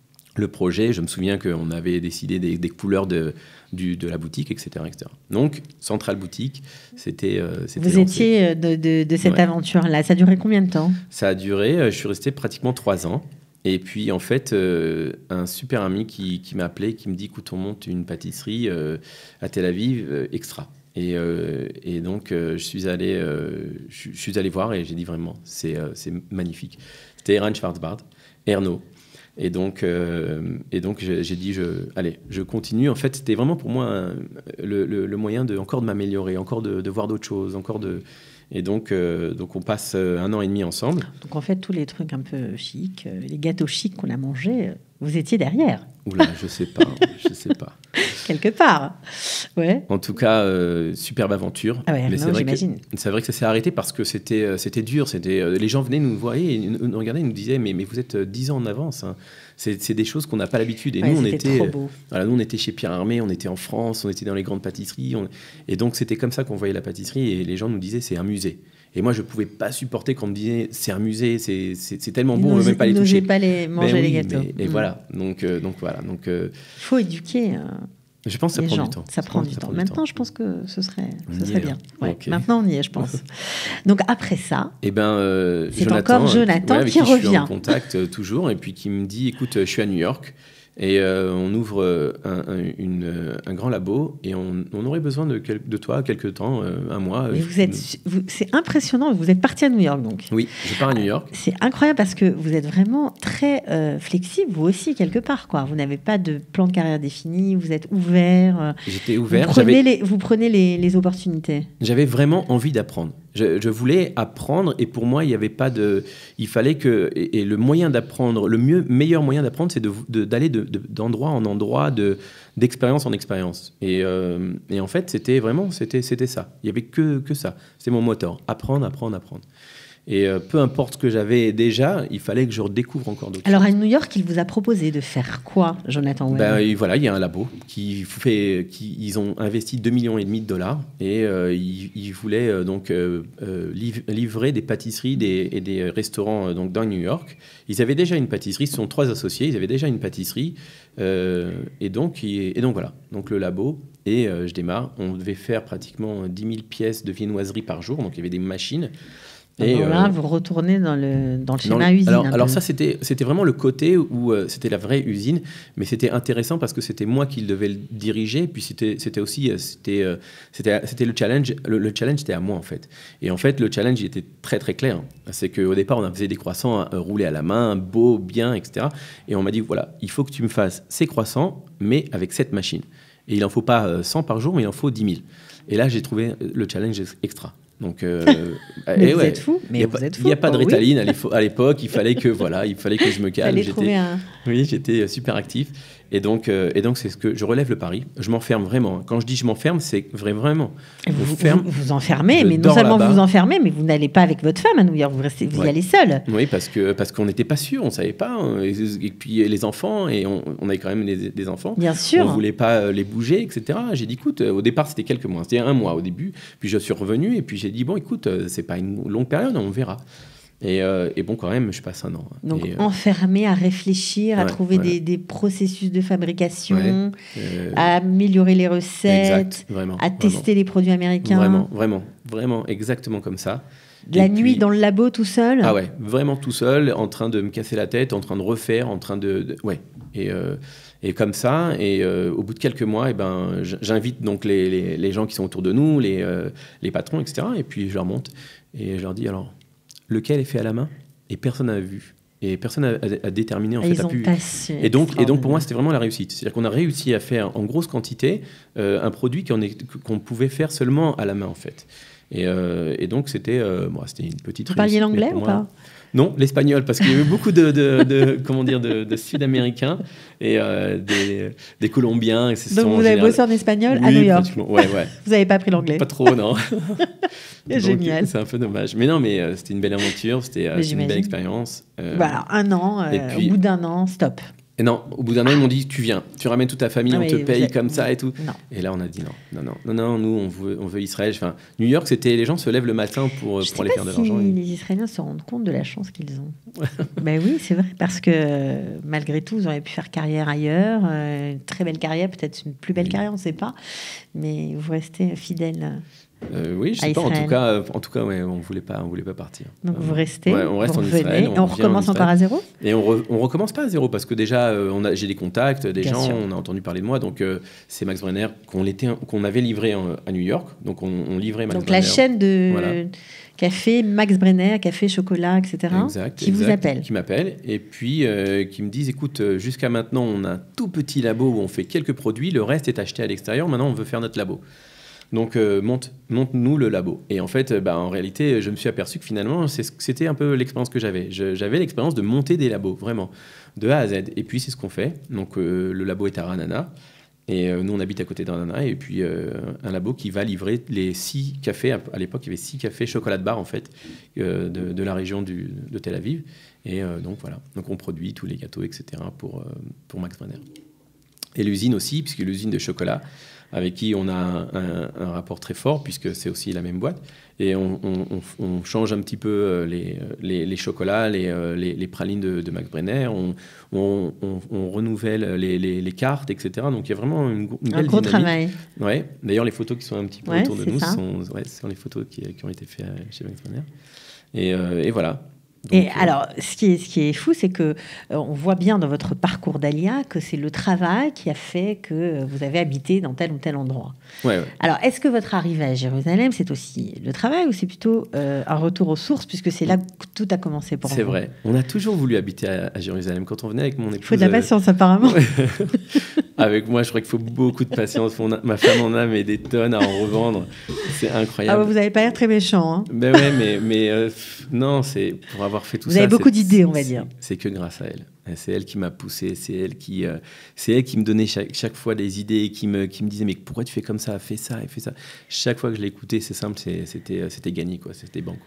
le projet. Je me souviens qu'on avait décidé des, des couleurs de, du, de la boutique, et cetera, et cetera. Donc, Centrale Boutique, c'était... Euh, c'était Vous lancé. étiez de, de, de cette ouais. aventure-là. Ça a duré combien de temps ? Ça a duré, euh, je suis resté pratiquement trois ans. Et puis, en fait, euh, un super ami qui, qui m'a appelé, qui me dit, écoute, on monte une pâtisserie euh, à Tel Aviv, euh, extra. Et, euh, et donc, euh, je, suis allé, euh, je, je suis allé voir et j'ai dit vraiment, c'est, euh, c'est magnifique. C'était Eran Schwarzbard, Erno. Et donc, euh, et donc j'ai, j'ai dit, je, allez, je continue. En fait, c'était vraiment pour moi un, le, le, le moyen de, encore de m'améliorer, encore de, de voir d'autres choses, encore de... Et donc, euh, donc, on passe un an et demi ensemble. Donc, en fait, tous les trucs un peu chics, les gâteaux chics qu'on a mangés, vous étiez derrière. Oula, je sais pas, je sais pas. Quelque part, ouais. En tout cas, euh, superbe aventure. Ah ouais, mais non, c'est vrai j'imagine. Que, c'est vrai que ça s'est arrêté parce que c'était, euh, c'était dur. C'était, euh, les gens venaient nous voir, et nous, nous regardaient, et nous disaient, mais, mais vous êtes dix ans en avance. Hein. C'est, c'est des choses qu'on n'a pas l'habitude. Et ouais, nous, on était, trop beau. Euh, voilà, nous, on était chez Pierre Armé, on était en France, on était dans les grandes pâtisseries. On... Et donc, c'était comme ça qu'on voyait la pâtisserie. Et les gens nous disaient, c'est un musée. Et moi, je ne pouvais pas supporter qu'on me disait, c'est un musée, c'est, c'est, c'est tellement bon, on ne veut même pas les toucher. pas les manger ben les oui, gâteaux. Mais, et mmh. voilà. Donc, euh, donc voilà. Donc, euh, il faut éduquer. Euh... Je pense que ça les prend gens. du temps. Ça prend du ça temps. Prend Maintenant, du temps. je pense que ce serait, ce on serait bien. Ouais. Okay. Maintenant, on y est, je pense. Donc, après ça, eh ben, euh, c'est Jonathan, encore Jonathan ouais, avec qui, qui revient. Je suis en contact euh, toujours et puis qui me dit, écoute, je suis à New York et euh, on ouvre euh, un, un, une, un grand labo et on, on aurait besoin de, quel, de toi quelques temps, euh, un mois. Mais vous êtes, vous, c'est impressionnant. Vous êtes parti à New York, donc. Oui, je pars à New York. C'est incroyable parce que vous êtes vraiment très euh, flexible, vous aussi, quelque part, quoi. Vous n'avez pas de plan de carrière défini, vous êtes ouvert. Euh, J'étais ouvert. Vous prenez, les, vous prenez les, les opportunités. J'avais vraiment envie d'apprendre. Je, je voulais apprendre et pour moi, il n'y avait pas de... Il fallait que... Et, et le moyen d'apprendre, le mieux, meilleur moyen d'apprendre, c'est de, de, d'aller de, de, d'endroit en endroit, de, d'expérience en expérience. Et, euh, et en fait, c'était vraiment... C'était, c'était ça. Il n'y avait que, que ça. C'était mon moteur. Apprendre, apprendre, apprendre. Et euh, peu importe ce que j'avais déjà, il fallait que je redécouvre encore d'autres Alors choses. à New York, il vous a proposé de faire quoi, Jonathan Webb? Ben, et voilà, il y a un labo qui fait, qui, ils ont investi deux millions et demi de dollars et euh, ils, ils voulaient euh, donc euh, euh, liv- livrer des pâtisseries des, et des restaurants euh, donc dans New York. Ils avaient déjà une pâtisserie, ce sont trois associés, ils avaient déjà une pâtisserie euh, et donc et donc voilà, donc le labo et euh, je démarre. On devait faire pratiquement dix mille pièces de viennoiserie par jour, donc il y avait des machines. Et Et là, euh, vous retournez dans le, dans le schéma dans le- usine. Alors, un alors peu. ça, c'était, c'était vraiment le côté où euh, c'était la vraie usine, mais c'était intéressant parce que c'était moi qui devais le diriger, puis c'était, c'était aussi euh, c'était, euh, c'était, c'était le challenge. Le, le challenge, c'était à moi, en fait. Et en fait, le challenge, il était très, très clair. C'est qu'au départ, on faisait des croissants euh, roulés à la main, beaux, bien, et cetera. Et on m'a dit, voilà, il faut que tu me fasses ces croissants, mais avec cette machine. Et il n'en faut pas euh, cent par jour, mais il en faut dix mille. Et là, j'ai trouvé le challenge extra. Donc, euh, mais et vous ouais, êtes fou. Mais il vous êtes fou. n'y a pas de Oh, oui. Ritaline à l'effo- à l'époque. Il fallait que voilà, il fallait que je me calme. Fallait J'étais, trouver un... oui, j'étais super actif. Et donc, euh, et donc, c'est ce que je relève le pari. Je m'enferme vraiment. Quand je dis je m'enferme, c'est vrai, vraiment. Et Vous Je vous, ferme. vous vous enfermez, je mais non dors seulement là-bas. vous vous enfermez, mais vous n'allez pas avec votre femme à New York. Vous, restez, vous y Ouais. allez seul. Oui, parce que parce qu'on n'était pas sûr, on savait pas. hein. Et, et puis les enfants, et on, on avait quand même des, des enfants. Bien sûr. On voulait pas euh, les bouger, et cetera. J'ai dit, écoute, euh, au départ, c'était quelques mois. C'était un mois au début. Puis je suis revenu et puis j'ai dit, bon, écoute, euh, c'est pas une longue période, on verra. Et, euh, et bon, quand même, je passe un an. Donc Et, euh, enfermé à réfléchir, à ouais, trouver ouais. des, des processus de fabrication, Ouais. euh, à améliorer les recettes, exact, vraiment, à tester les produits américains. Vraiment, vraiment, vraiment, exactement comme ça. La Et nuit puis- dans le labo tout seul. Ah ouais, vraiment tout seul, en train de me casser la tête, en train de refaire, en train de... de- ouais. Et, euh, et comme ça, et euh, au bout de quelques mois, eh ben, j- j'invite donc les, les, les gens qui sont autour de nous, les, euh, les patrons, et cetera. Et puis je leur montre et je leur dis, alors, lequel est fait à la main? Et personne n'a vu. Et personne n'a a, a déterminé, en Ah, fait, ils a ont pu... passé. Et donc, et donc pour moi, c'était vraiment la réussite. C'est-à-dire qu'on a réussi à faire en grosse quantité euh, un produit qu'on, est, qu'on pouvait faire seulement à la main, en fait. Et, euh, et donc, c'était, euh, bon, c'était une petite Vous parliez réussite, mais l'anglais pour ou moi- pas? Non, l'espagnol, parce qu'il y avait beaucoup de, de, de- comment dire, de, de Sud-Américains et euh, des, des Colombiens. Et ce Donc sont en vous avez général- bossé en espagnol à Oui, New York. pratiquement. Ouais, ouais. Vous n'avez pas pris l'anglais. Pas trop, non. Donc, Génial. C'est un peu dommage. Mais non, mais euh, c'était une belle aventure, c'était, euh, Mais c'était une belle j'imagine. expérience. Euh, Voilà, un an. euh, et puis- Au bout d'un an, stop. Et non, au bout d'un an, ils m'ont dit, tu viens, tu ramènes toute ta famille, Ah, on mais te vous paye êtes- comme ça et tout. Non. Et là, on a dit non, non, non, non, non, nous, on veut, on veut Israël. Enfin, New York, c'était, les gens se lèvent le matin pour, Je pour sais aller pas faire de si l'argent. Et- les Israéliens se rendent compte de la chance qu'ils ont. Ben oui, c'est vrai, parce que euh, malgré tout, vous auriez pu faire carrière ailleurs, euh, une très belle carrière, peut-être une plus belle Oui. carrière, on ne sait pas, mais vous restez fidèle. Euh, oui, je À sais pas. En Israël. tout cas, euh, en tout cas, ouais, on voulait pas, on voulait pas partir. Donc Euh, vous restez, ouais, on reste vous en revenez, Israël, et on revient en recommence Israël. encore à zéro. Et on, re- on recommence pas à zéro parce que déjà, euh, on a, j'ai des contacts, des Bien gens, sûr. on a entendu parler de moi. Donc, euh, c'est Max Brenner qu'on, l'était, qu'on avait livré en- à New York. Donc, on, on livrait Max Donc la Brenner. chaîne de Voilà. café, Max Brenner, café, chocolat, et cetera, Exact, qui vous exact, appelle. Qui m'appelle et puis euh, qui me disent écoute, euh, jusqu'à maintenant, on a un tout petit labo où on fait quelques produits, le reste est acheté à l'extérieur. Maintenant, on veut faire notre labo. Donc, euh, monte, monte-nous le labo. Et en fait, euh, bah, en réalité, je me suis aperçu que finalement, c'est ce- c'était un peu l'expérience que j'avais. Je- j'avais l'expérience de monter des labos, vraiment, de A à Z. Et puis, c'est ce qu'on fait. Donc, euh, le labo est à Ranana. Et euh, nous, on habite à côté de Ranana. Et puis, euh, un labo qui va livrer les six cafés. À, à l'époque, il y avait six cafés chocolat de bar, en fait, euh, de, de la région du, de Tel Aviv. Et euh, donc, voilà. Donc, on produit tous les gâteaux, et cetera, pour, euh, pour Max Brenner. Et l'usine aussi, puisque l'usine de chocolat, avec qui on a un, un- un rapport très fort, puisque c'est aussi la même boîte. Et on, on- on- on change un petit peu euh, les, les, les chocolats, les, euh, les, les pralines de, de Max Brenner. On, on- on- on renouvelle les, les- les cartes, et cetera. Donc il y a vraiment une, une Un belle gros dynamique. travail. Ouais. D'ailleurs, les photos qui sont un petit peu Ouais, autour de c'est nous, ça. sont, ouais, ce sont les photos qui, qui ont été faites euh, chez Max Brenner. Et, euh, et voilà. Et Donc, euh, alors, ce qui est, ce qui est fou, c'est que euh, on voit bien dans votre parcours d'Alia que c'est le travail qui a fait que euh, vous avez habité dans tel ou tel endroit. ouais, ouais. Alors, est-ce que votre arrivée à Jérusalem, c'est aussi le travail ou c'est plutôt euh, un retour aux sources, puisque c'est là que tout a commencé pour vous? C'est vrai. On a toujours voulu habiter à, à Jérusalem. Quand on venait avec mon épouse... Il faut de la euh, patience, apparemment. Avec moi, je crois qu'il faut beaucoup de patience. Mon a- ma femme en a mais des tonnes à en revendre. C'est Ah, incroyable. bah, vous n'avez pas l'air très méchant. Hein. Ben ouais, mais, mais euh, pff, non, c'est pour avoir fait tout Vous ça. avez beaucoup c'est- d'idées, on va c'est- dire. C'est que grâce à elle. C'est elle qui m'a poussé. C'est elle qui, euh, c'est elle qui me donnait chaque, chaque fois des idées, qui me, qui me disait mais pourquoi tu fais comme ça, fais ça et fais ça. Chaque fois que je l'écoutais, c'est simple, c'est- c'était, c'était gagné quoi. C'était banco.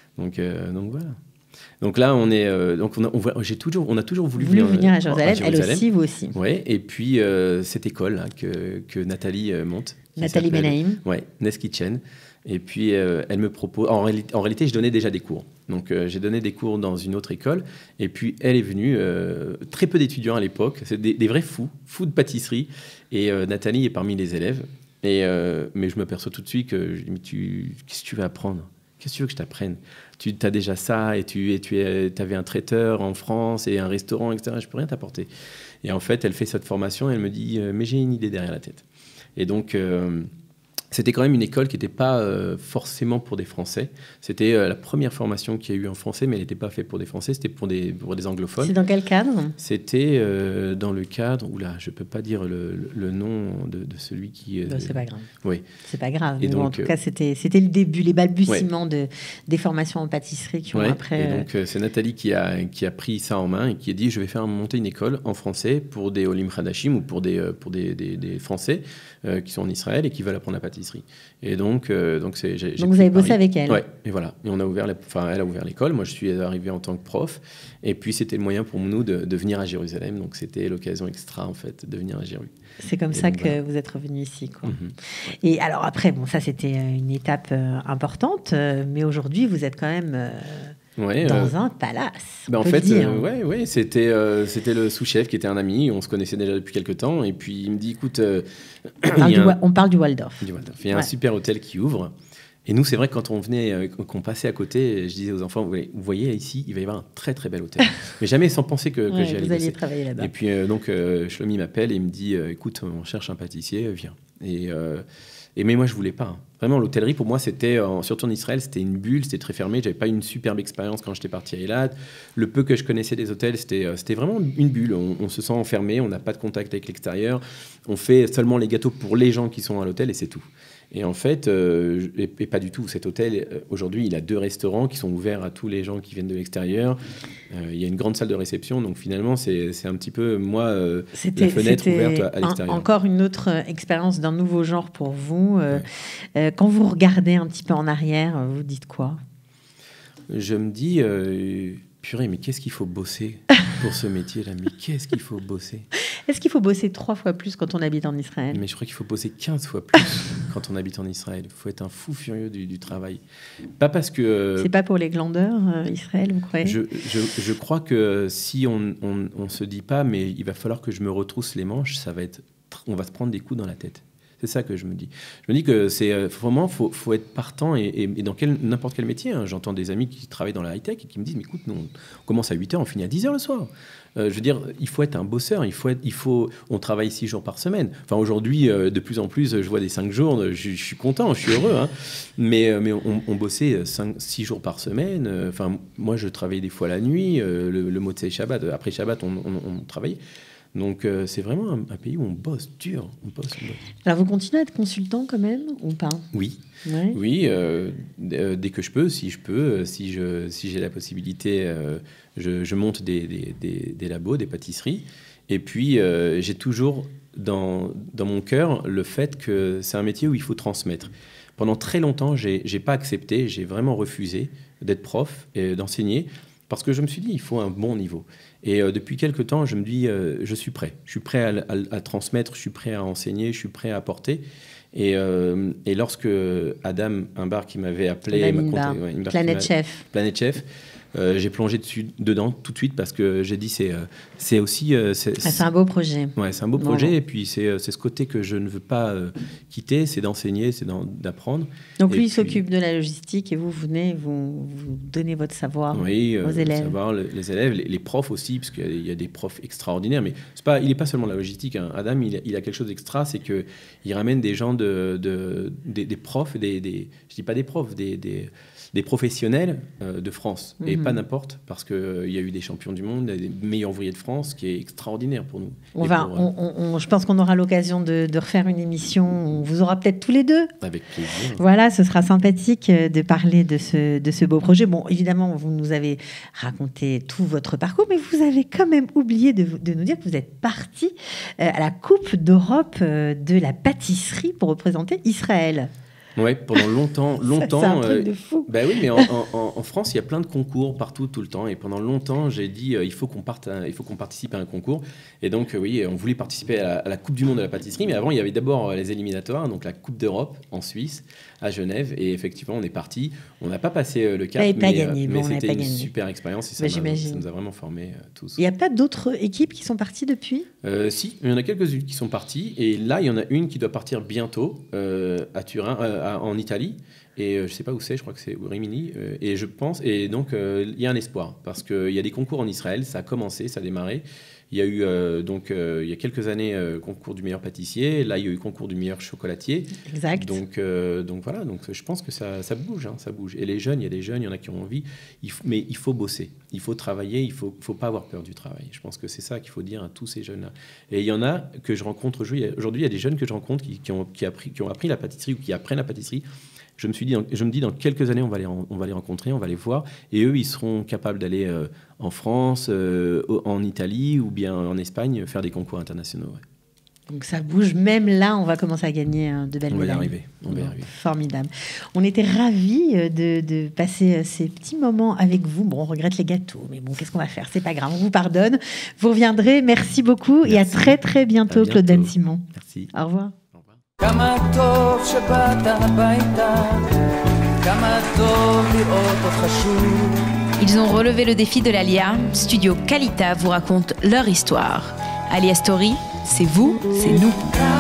Donc, euh, donc voilà. Donc là, on est, euh, donc on a, on, j'ai toujours, on a toujours voulu venir, venir à Jérusalem. À Jérusalem. Elle aussi, vous aussi. Ouais. Et puis euh, cette école là, que, que Nathalie euh, monte. Nathalie Benaïm. Ouais, Nest Kitchen. Et puis euh, elle me propose. En réalité, en réalité, je donnais déjà des cours. Donc euh, j'ai donné des cours dans une autre école. Et puis elle est venue. Euh, très peu d'étudiants à l'époque. C'est des, des vrais fous, fous de pâtisserie. Et euh, Nathalie est parmi les élèves. Et euh, mais je m'aperçois tout de suite que je dis, mais tu, qu'est-ce que tu veux apprendre? Qu'est-ce que tu veux que je t'apprenne? Tu as déjà ça et tu, et tu es, avais un traiteur en France et un restaurant, et cetera. Je ne peux rien t'apporter. Et en fait, elle fait cette formation et elle me dit euh, mais j'ai une idée derrière la tête. Et donc, euh, c'était quand même une école qui n'était pas euh, forcément pour des Français. C'était euh, la première formation qu'il y a eu en français, mais elle n'était pas faite pour des Français, c'était pour des, pour des anglophones. C'est dans quel cadre? C'était euh, dans le cadre... Oula, je ne peux pas dire le, le, le nom de, de celui qui... Euh, ben, c'est pas grave. Oui. C'est pas grave. Et donc, bon, en tout cas, c'était, c'était le début, les balbutiements ouais. de, des formations en pâtisserie qui ont ouais. après... Et donc, euh, c'est Nathalie qui a, qui a pris ça en main et qui a dit, je vais faire monter une école en français pour des Olim Hadashim ou pour des, euh, pour des, des, des Français euh, qui sont en Israël et qui veulent apprendre la pâtisserie. Et donc, euh, donc, c'est, j'ai, j'ai donc vous avez bossé Paris. Avec elle. Ouais, et voilà. Et on a ouvert, la, enfin, elle a ouvert l'école. Moi, je suis arrivé en tant que prof. Et puis, c'était le moyen pour nous de, de venir à Jérusalem. Donc, c'était l'occasion extra, en fait, de venir à Jérusalem. C'est comme et ça donc, que voilà. vous êtes revenu ici, quoi. Mm-hmm. Et alors après, bon, ça, c'était une étape euh, importante. Euh, mais aujourd'hui, vous êtes quand même... Euh... Ouais, dans euh, un palace. Ben en fait, euh, ouais, ouais, c'était, euh, c'était le sous-chef qui était un ami. On se connaissait déjà depuis quelques temps. Et puis il me dit, écoute, euh, on, parle un, on parle du Waldorf. Du Waldorf. Il y a ouais. un super hôtel qui ouvre. Et nous, c'est vrai que quand on venait, euh, qu'on passait à côté, je disais aux enfants, vous voyez ici, il va y avoir un très très bel hôtel. Mais jamais sans penser que, que ouais, j'y allais vous alliez bosser. Travailler là-bas. Et puis euh, donc euh, Shlomi m'appelle et il me dit, euh, écoute, on cherche un pâtissier, viens. Et euh, Et mais moi, je voulais pas. Hein. Vraiment, l'hôtellerie, pour moi, c'était, euh, surtout en Israël, c'était une bulle, c'était très fermé. J'avais pas une superbe expérience quand j'étais parti à Eilat. Le peu que je connaissais des hôtels, c'était, euh, c'était vraiment une bulle. On, on se sent enfermé, on n'a pas de contact avec l'extérieur. On fait seulement les gâteaux pour les gens qui sont à l'hôtel et c'est tout. Et en fait, euh, et, et pas du tout. Cet hôtel, euh, aujourd'hui, il a deux restaurants qui sont ouverts à tous les gens qui viennent de l'extérieur. Euh, il y a une grande salle de réception. Donc finalement, c'est, c'est un petit peu, moi, euh, la fenêtre ouverte à, à l'extérieur. Un, encore une autre expérience d'un nouveau genre pour vous. Euh, ouais. euh, quand vous regardez un petit peu en arrière, vous dites quoi? Je me dis... Euh, Purée, mais qu'est-ce qu'il faut bosser pour ce métier-là? Mais qu'est-ce qu'il faut bosser? Est-ce qu'il faut bosser trois fois plus quand on habite en Israël? Mais je crois qu'il faut bosser quinze fois plus quand on habite en Israël. Il faut être un fou furieux du, du travail. Pas parce que... Euh, C'est pas pour les glandeurs, euh, Israël, vous croyez? je, je, je crois que si on ne se dit pas, mais il va falloir que je me retrousse les manches, ça va être, on va se prendre des coups dans la tête. C'est ça que je me dis. Je me dis que c'est euh, vraiment, il faut, faut être partant et, et, et dans quel, n'importe quel métier. Hein. J'entends des amis qui travaillent dans la high-tech et qui me disent, mais écoute, nous, on commence à huit heures, on finit à dix heures le soir. Euh, je veux dire, il faut être un bosseur, il faut être, il faut, on travaille six jours par semaine. Enfin, aujourd'hui, euh, de plus en plus, je vois des cinq jours, je, je suis content, je suis heureux. Hein. Mais, euh, mais on, on bossait cinq, six jours par semaine. Enfin, moi, je travaillais des fois la nuit, euh, le, le Motzei Shabbat. Après Shabbat, on, on, on travaillait. Donc, euh, c'est vraiment un, un pays où on bosse dur. On bosse, on bosse. Alors, vous continuez à être consultant quand même, ou pas? Oui. Ouais. Oui, euh, d- dès que je peux, si je peux, si, je, si j'ai la possibilité, euh, je, je monte des, des, des, des labos, des pâtisseries. Et puis, euh, j'ai toujours dans, dans mon cœur le fait que c'est un métier où il faut transmettre. Pendant très longtemps, je n'ai pas accepté, j'ai vraiment refusé d'être prof et d'enseigner parce que je me suis dit, il faut un bon niveau. Et euh, depuis quelques temps, je me dis, euh, je suis prêt. Je suis prêt à, à, à transmettre, je suis prêt à enseigner, je suis prêt à apporter. Et, euh, et lorsque Adam Imbar, qui m'avait appelé... m'a compté, ouais, Planète Chef. Planète Chef. Euh, j'ai plongé dessus, dedans tout de suite parce que j'ai dit c'est, euh, c'est aussi... Euh, c'est, ah, c'est un beau projet. Ouais, c'est un beau non, projet. Non. Et puis, c'est, c'est ce côté que je ne veux pas euh, quitter, c'est d'enseigner, c'est d'apprendre. Donc, et lui, puis, il s'occupe de la logistique et vous venez, vous, vous donnez votre savoir oui, aux euh, élèves. Savoir, les élèves, les, les profs aussi, parce qu'il y a des profs extraordinaires. Mais c'est pas, il n'est pas seulement la logistique. Hein. Adam, il a, il a quelque chose d'extra, c'est qu'il ramène des gens, de, de, des, des profs, des, des, je ne dis pas des profs, des... des des professionnels euh, de France, mmh. et pas n'importe, parce qu'il euh, y a eu des champions du monde, des meilleurs ouvriers de France, qui est extraordinaire pour nous. On va, pour, euh... on, on, je pense qu'on aura l'occasion de, de refaire une émission, on vous aura peut-être tous les deux. Avec plaisir. Voilà, ce sera sympathique de parler de ce, de ce beau projet. Bon, évidemment, vous nous avez raconté tout votre parcours, mais vous avez quand même oublié de, de nous dire que vous êtes parti euh, à la Coupe d'Europe euh, de la pâtisserie pour représenter Israël. Ouais, pendant longtemps, longtemps. Ça, c'est un truc euh, de fou. Bah oui, mais en, en, en France, il y a plein de concours partout, tout le temps. Et pendant longtemps, j'ai dit, euh, il faut qu'on parte, à- il faut qu'on participe à un concours. Et donc, euh, oui, on voulait participer à la, à la Coupe du Monde de la pâtisserie. Mais avant, il y avait d'abord euh, les éliminatoires, donc la Coupe d'Europe en Suisse, à Genève. Et effectivement, on est parti. On n'a pas passé euh, le cap, Vous n'avez pas mais, euh, gagné. mais Bon, on n'avait c'était pas une gagné. super expérience. Et ça, Bah, m'a- j'imagine. ça nous a vraiment formés euh, tous. Il n'y a pas d'autres équipes qui sont parties depuis? Euh, si, il y en a quelques-unes qui sont parties. Et là, il y en a une qui doit partir bientôt euh, à Turin, euh, à- en Italie. Et euh, je ne sais pas où c'est, je crois que c'est Rimini. Euh, et je pense, et donc euh, il y a un espoir. Parce qu'il y a des concours en Israël, ça a commencé, ça a démarré. Il y a eu, euh, donc, euh, il y a quelques années, euh, concours du meilleur pâtissier. Là, il y a eu concours du meilleur chocolatier. Exact. Donc, euh, donc voilà, donc je pense que ça, ça bouge, hein, ça bouge. Et les jeunes, il y a des jeunes, il y en a qui ont envie. Il faut, mais il faut bosser, il faut travailler, il ne faut, faut pas avoir peur du travail. Je pense que c'est ça qu'il faut dire à tous ces jeunes-là. Et il y en a que je rencontre aujourd'hui. Aujourd'hui, il y a des jeunes que je rencontre qui, qui, ont, qui, appris, qui ont appris la pâtisserie ou qui apprennent la pâtisserie. Je me, suis dit, je me dis, dans quelques années, on va les, on va les rencontrer, on va les voir. Et eux, ils seront capables d'aller euh, en France, euh, en Italie ou bien en Espagne, faire des concours internationaux. Ouais. Donc ça bouge. Même là, on va commencer à gagner hein, de belles On va y médailles. arriver. On va y arriver. Formidable. On était ravis euh, de, de passer euh, ces petits moments avec vous. Bon, on regrette les gâteaux, mais bon, qu'est-ce qu'on va faire? C'est pas grave, on vous pardonne. Vous reviendrez. Merci beaucoup. Merci. Et à très, très bientôt, À bientôt. Claude Ben Simon. Merci. Au revoir. Au revoir. כמה טוב שבאת הביתה, כמה טוב לראות אותך שוב. Ils ont relevé le défi de l'Alia. Studio Kalita vous raconte leur histoire. Alia Story, c'est vous, c'est nous.